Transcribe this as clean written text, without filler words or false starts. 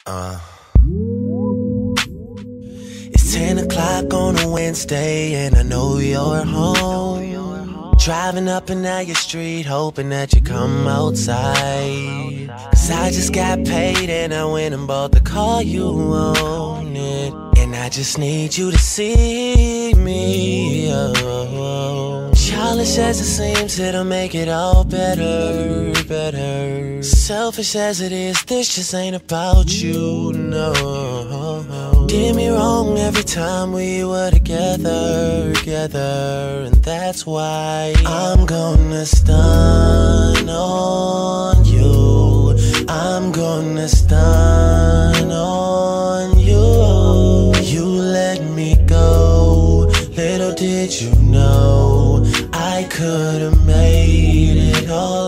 Uh. It's 10 o'clock on a Wednesday and I know you're home. Driving up and down your street hoping that you come outside. 'Cause I just got paid and I went and bought the car you wanted. And I just need you to see me. Oh. Childish as it seems, it'll make it all better, better. Selfish as it is, this just ain't about you, no. Did me wrong every time we were together, and that's why I'm gonna stun on you. I'm gonna stun on you. You let me go, little did you know I could've made it all